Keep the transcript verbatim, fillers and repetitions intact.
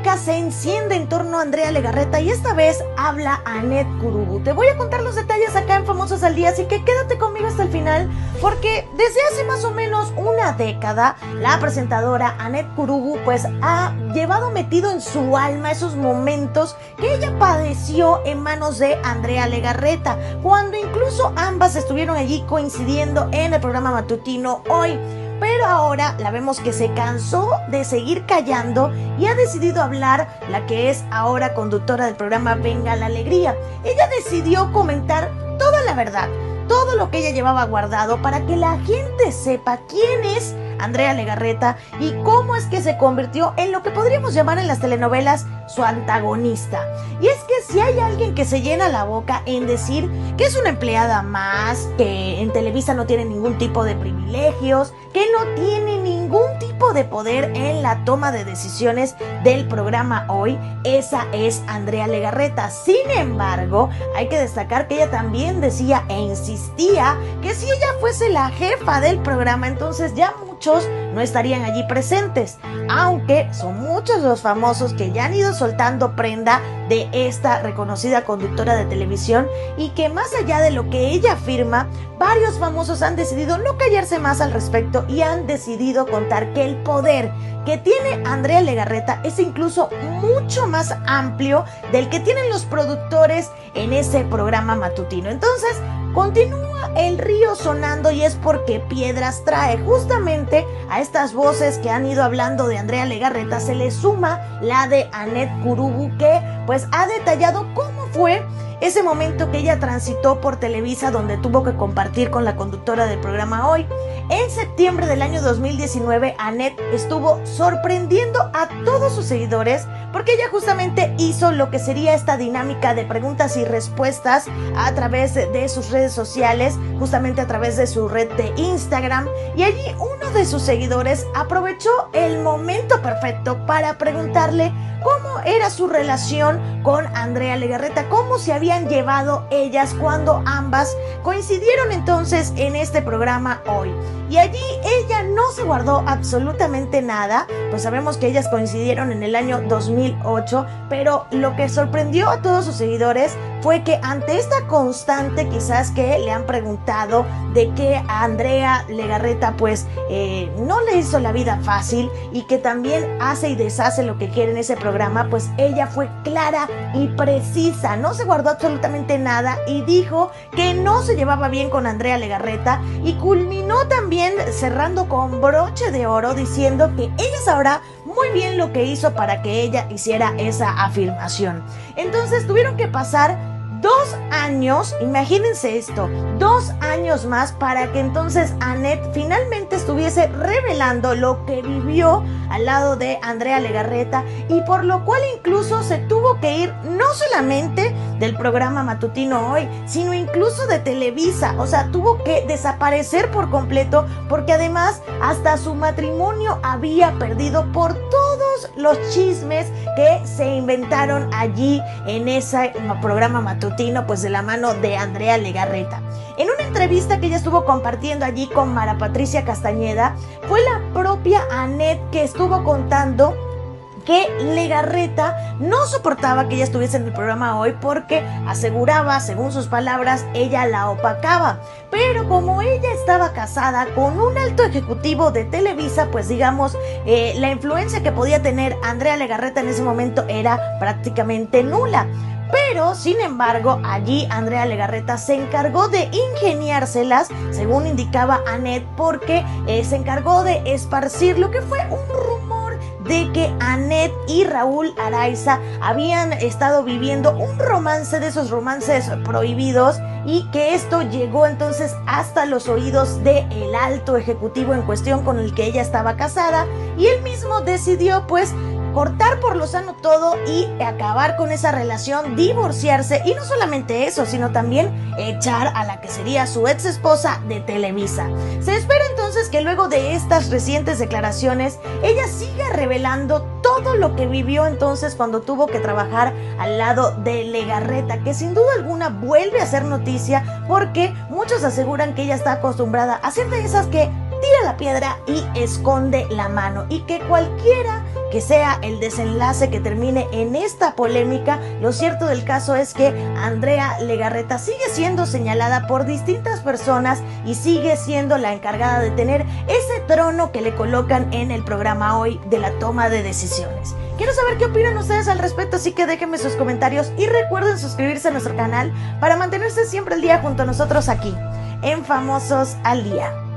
polémica se enciende en torno a Andrea Legarreta y esta vez habla Annette Curubu. Te voy a contar los detalles acá en Famosos al Día, así que quédate conmigo hasta el final, porque desde hace más o menos una década la presentadora Annette Curubu pues ha llevado metido en su alma esos momentos que ella padeció en manos de Andrea Legarreta, cuando incluso ambas estuvieron allí coincidiendo en el programa matutino Hoy. Pero ahora la vemos que se cansó de seguir callando y ha decidido hablar, la que es ahora conductora del programa Venga la Alegría. Ella decidió comentar toda la verdad, todo lo que ella llevaba guardado para que la gente sepa quién es Andrea Legarreta y cómo es que se convirtió en lo que podríamos llamar en las telenovelas su antagonista. Y es que si hay alguien que se llena la boca en decir que es una empleada más, que en Televisa no tiene ningún tipo de privilegios, que no tiene ningún tipo de poder en la toma de decisiones del programa Hoy, esa es Andrea Legarreta. Sin embargo, hay que destacar que ella también decía e insistía que si ella fuese la jefa del programa, entonces ya muchos no estarían allí presentes, aunque son muchos los famosos que ya han ido soltando prenda de esta reconocida conductora de televisión y que más allá de lo que ella afirma, varios famosos han decidido no callarse más al respecto y han decidido contar que el poder que tiene Andrea Legarreta es incluso mucho más amplio del que tienen los productores en ese programa matutino. Entonces, continúa el río sonando y es porque piedras trae. Justamente a estas voces que han ido hablando de Andrea Legarreta se le suma la de Annette Curubu, que pues ha detallado cómo fue ese momento que ella transitó por Televisa, donde tuvo que compartir con la conductora del programa Hoy. En septiembre del año dos mil diecinueve, Annette estuvo sorprendiendo a todos sus seguidores porque ella justamente hizo lo que sería esta dinámica de preguntas y respuestas a través de sus redes sociales, justamente a través de su red de Instagram, y allí uno de sus seguidores aprovechó el momento perfecto para preguntarle cómo era su relación con Andrea Legarreta, cómo se habían llevado ellas cuando ambas coincidieron entonces en este programa Hoy. Y allí ella no se guardó absolutamente nada, pues sabemos que ellas coincidieron en el año dos mil ocho, pero lo que sorprendió a todos sus seguidores fue que ante esta constante quizás que le han preguntado de que a Andrea Legarreta pues eh, no le hizo la vida fácil y que también hace y deshace lo que quiere en ese programa, pues ella fue clara y precisa, no se guardó absolutamente nada y dijo que no se llevaba bien con Andrea Legarreta y culminó también cerrando con broche de oro diciendo que ella sabrá muy bien lo que hizo para que ella hiciera esa afirmación. Entonces tuvieron que pasar dos años, imagínense esto, dos años más para que entonces Annette finalmente estuviese revelando lo que vivió al lado de Andrea Legarreta y por lo cual incluso se tuvo que ir no solamente del programa matutino Hoy, sino incluso de Televisa, o sea, tuvo que desaparecer por completo porque además hasta su matrimonio había perdido por todos los chismes que se inventaron allí en ese programa matutino, pues de la mano de Andrea Legarreta. En una entrevista que ella estuvo compartiendo allí con Mara Patricia Castañeda, fue la propia Annette que estuvo contando que Legarreta no soportaba que ella estuviese en el programa Hoy porque aseguraba, según sus palabras, ella la opacaba. Pero como ella estaba casada con un alto ejecutivo de Televisa, pues digamos, eh, la influencia que podía tener Andrea Legarreta en ese momento era prácticamente nula. Pero, sin embargo, allí Andrea Legarreta se encargó de ingeniárselas, según indicaba Annette, porque eh, se encargó de esparcir lo que fue un rumor de que Annette y Raúl Araiza habían estado viviendo un romance de esos romances prohibidos y que esto llegó entonces hasta los oídos del alto ejecutivo en cuestión con el que ella estaba casada y él mismo decidió pues cortar por lo sano todo y acabar con esa relación, divorciarse y no solamente eso, sino también echar a la que sería su ex esposa de Televisa. Se espera entonces que luego de estas recientes declaraciones ella siga revelando todo lo que vivió entonces cuando tuvo que trabajar al lado de Legarreta, que sin duda alguna vuelve a ser noticia porque muchos aseguran que ella está acostumbrada a ser de esas que tira la piedra y esconde la mano, y que cualquiera que sea el desenlace que termine en esta polémica, lo cierto del caso es que Andrea Legarreta sigue siendo señalada por distintas personas y sigue siendo la encargada de tener ese trono que le colocan en el programa hoy de la toma de decisiones. Quiero saber qué opinan ustedes al respecto, así que déjenme sus comentarios y recuerden suscribirse a nuestro canal para mantenerse siempre al día junto a nosotros aquí en Famosos al Día.